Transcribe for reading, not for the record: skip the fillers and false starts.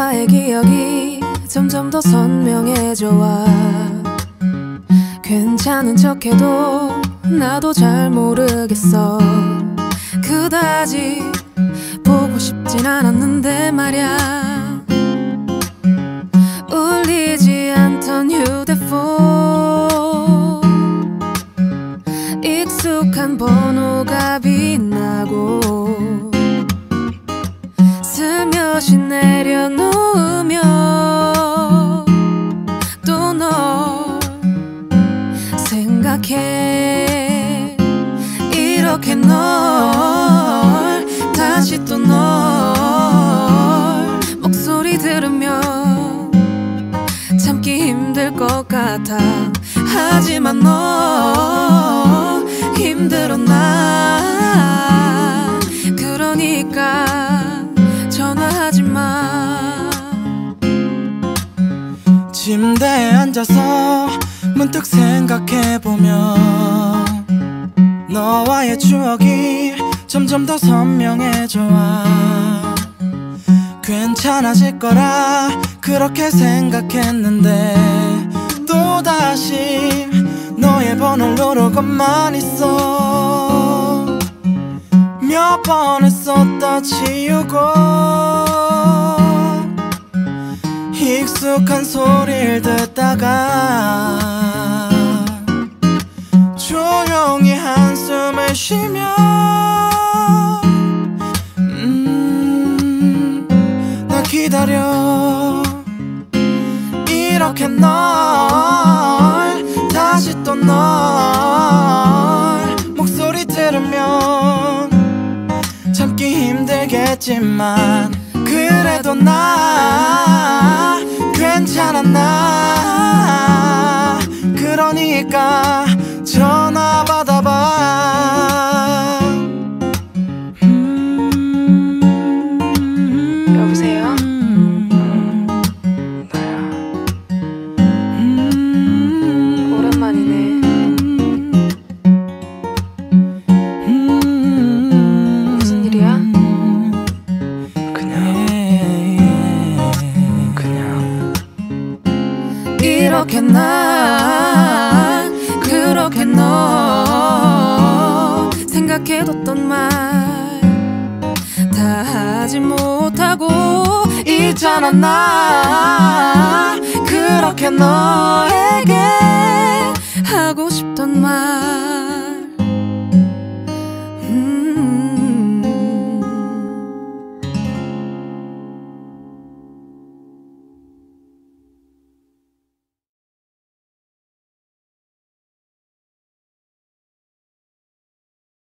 너와의 기억이 점점 더 선명해져와 괜찮은 척해도 나도 잘 모르겠어. 그다지 보고 싶진 않았는데 말야. 울리지 않던 휴대폰 익숙한 번호가 빛나고 스며시 내려놓으며 또 널 생각해. 이렇게 널 다시 또 널 목소리 들으면 참기 힘들 것 같아. 하지만 너 힘들어 나. 그러니까 전화하지 마. 침대에 앉아서 문득 생각해보면 너와의 추억이 점점 더 선명해져와 괜찮아질 거라 그렇게 생각했는데 또다시 너의 번호를 누르고만 있어. 몇 번 했었다 지우고 익숙한 소리를 듣다가 조용히 한숨을 쉬며 나 기다려. 이렇게 널 다시 또 널 목소리 들으면 참기 힘들겠지만 그래도 나 괜찮아 나. 그러니까 전화 받아봐. 여보세요? 나야. 오랜만이네. 무슨 일이야? 그냥 이렇게 난 그렇게 너 생각해뒀던 말 다 하지 못하고 있잖아 나. 그렇게 너에게